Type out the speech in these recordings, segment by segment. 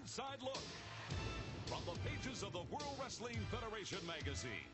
inside look from the pages of the World Wrestling Federation magazine.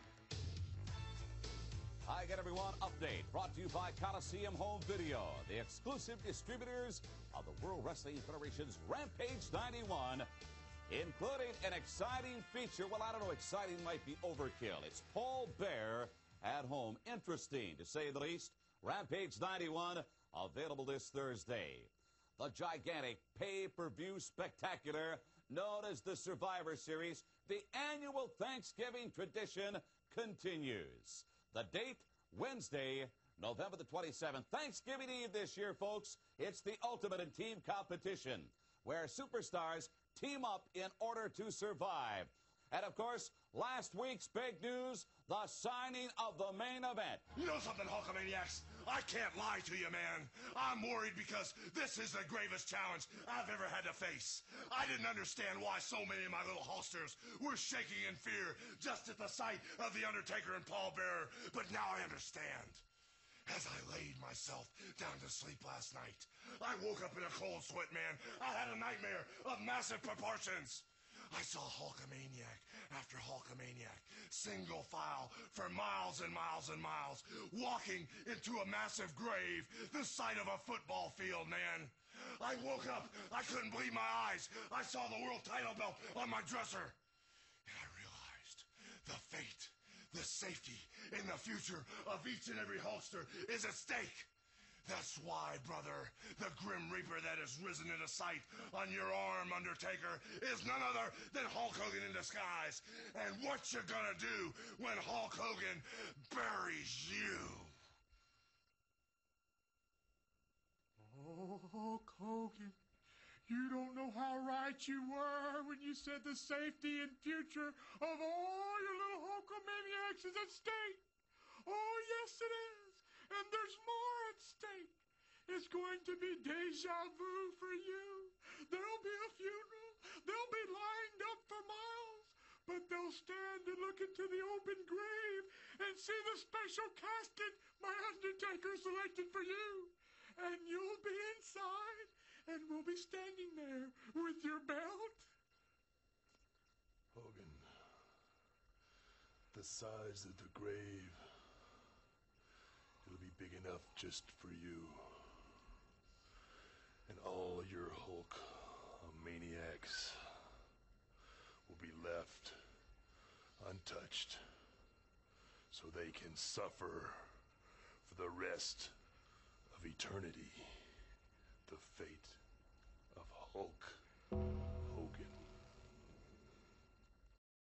Hi again, everyone. Update brought to you by Coliseum Home Video, the exclusive distributors of the World Wrestling Federation's Rampage 91, including an exciting feature. Well, I don't know, exciting might be overkill. It's Paul Bearer at home. Interesting, to say the least. Rampage 91, available this Thursday. The gigantic pay-per-view spectacular known as the Survivor Series, the annual Thanksgiving tradition, continues. The date, Wednesday, November the 27th. Thanksgiving Eve this year, folks. It's the ultimate in team competition, where superstars team up in order to survive. And, of course, last week's big news, the signing of the main event. You know something, Hulkamaniacs? I can't lie to you, man. I'm worried because this is the gravest challenge I've ever had to face. I didn't understand why so many of my little Hulksters were shaking in fear just at the sight of the Undertaker and Paul Bearer, but now I understand. As I laid myself down to sleep last night, I woke up in a cold sweat, man. I had a nightmare of massive proportions. I saw Hulkamaniac after Hulkamaniac, single file for miles and miles and miles, walking into a massive grave, the size of a football field, man. I woke up. I couldn't believe my eyes. I saw the world title belt on my dresser. And I realized the fate, the safety, and the future of each and every Hulkster is at stake. That's why, brother, the Grim Reaper that has risen into sight on your arm, Undertaker, is none other than Hulk Hogan in disguise. And what you gonna do when Hulk Hogan buries you? Oh, Hulk Hogan, you don't know how right you were when you said the safety and future of all your little Hulkamaniacs is at stake. Oh, yes, it is. And there's more at stake. It's going to be deja vu for you. There'll be a funeral. They'll be lined up for miles. But they'll stand and look into the open grave and see the special casket my Undertaker selected for you. And you'll be inside, and we'll be standing there with your belt. Hogan, the size of the grave, it'll be big enough just for you. And all of your Hulk maniacs will be left untouched so they can suffer for the rest of eternity the fate of Hulk.